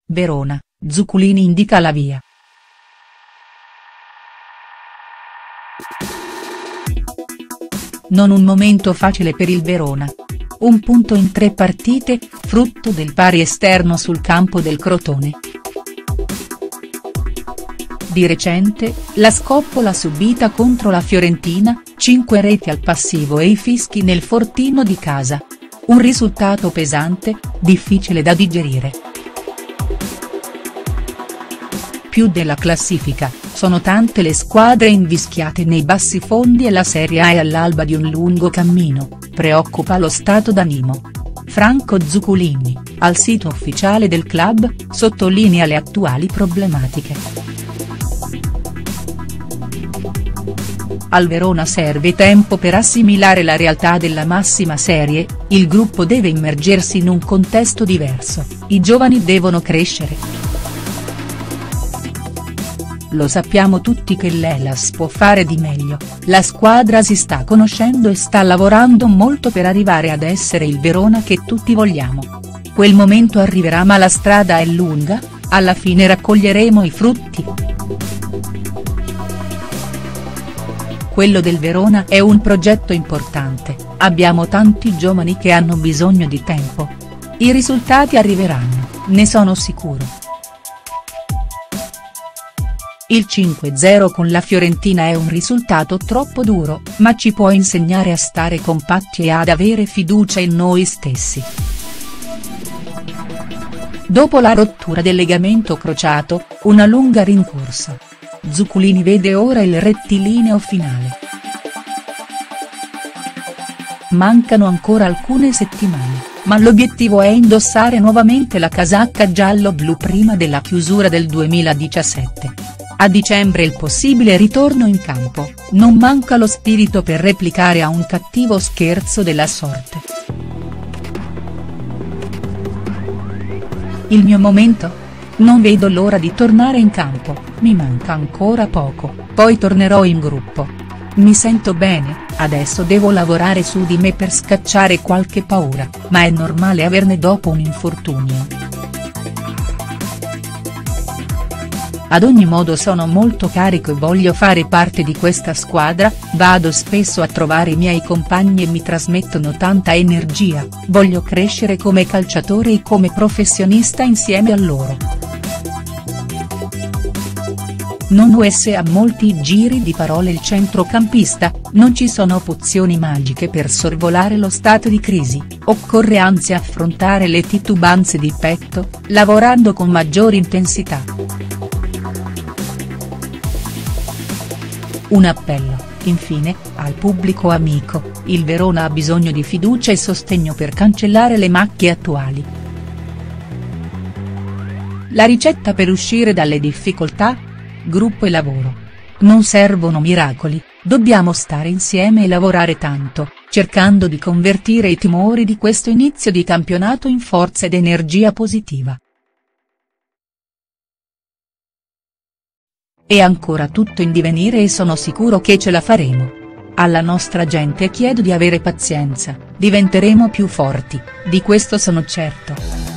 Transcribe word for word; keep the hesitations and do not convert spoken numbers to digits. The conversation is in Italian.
Verona, Zuculini indica la via. Non un momento facile per il Verona. Un punto in tre partite, frutto del pari esterno sul campo del Crotone. Di recente, la scoppola subita contro la Fiorentina, cinque reti al passivo e i fischi nel fortino di casa. Un risultato pesante, difficile da digerire. Più della classifica, sono tante le squadre invischiate nei bassifondi e la Serie A è all'alba di un lungo cammino, preoccupa lo stato d'animo. Franco Zuculini, al sito ufficiale del club, sottolinea le attuali problematiche. Al Verona serve tempo per assimilare la realtà della massima serie, il gruppo deve immergersi in un contesto diverso, i giovani devono crescere. Lo sappiamo tutti che l'Hellas può fare di meglio, la squadra si sta conoscendo e sta lavorando molto per arrivare ad essere il Verona che tutti vogliamo. Quel momento arriverà ma la strada è lunga, alla fine raccoglieremo i frutti. Quello del Verona è un progetto importante, abbiamo tanti giovani che hanno bisogno di tempo. I risultati arriveranno, ne sono sicuro. Il cinque a zero con la Fiorentina è un risultato troppo duro, ma ci può insegnare a stare compatti e ad avere fiducia in noi stessi. Dopo la rottura del legamento crociato, una lunga rincorsa. Zuculini vede ora il rettilineo finale. Mancano ancora alcune settimane, ma l'obiettivo è indossare nuovamente la casacca giallo-blu prima della chiusura del duemiladiciassette. A dicembre il possibile ritorno in campo, non manca lo spirito per replicare a un cattivo scherzo della sorte. Il mio momento? Non vedo l'ora di tornare in campo, mi manca ancora poco, poi tornerò in gruppo. Mi sento bene, adesso devo lavorare su di me per scacciare qualche paura, ma è normale averne dopo un infortunio. Ad ogni modo sono molto carico e voglio fare parte di questa squadra, vado spesso a trovare i miei compagni e mi trasmettono tanta energia, voglio crescere come calciatore e come professionista insieme a loro. Non us ha molti giri di parole il centrocampista, non ci sono pozioni magiche per sorvolare lo stato di crisi, occorre anzi affrontare le titubanze di petto, lavorando con maggiore intensità. Un appello, infine, al pubblico amico, il Verona ha bisogno di fiducia e sostegno per cancellare le macchie attuali. La ricetta per uscire dalle difficoltà? Gruppo e lavoro. Non servono miracoli, dobbiamo stare insieme e lavorare tanto, cercando di convertire i timori di questo inizio di campionato in forza ed energia positiva. È ancora tutto in divenire e sono sicuro che ce la faremo. Alla nostra gente chiedo di avere pazienza, diventeremo più forti, di questo sono certo.